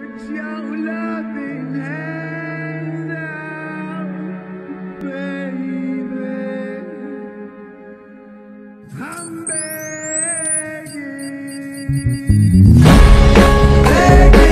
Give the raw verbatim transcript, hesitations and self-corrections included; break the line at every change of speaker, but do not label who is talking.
your loving hand out, baby. I'm begging, begging.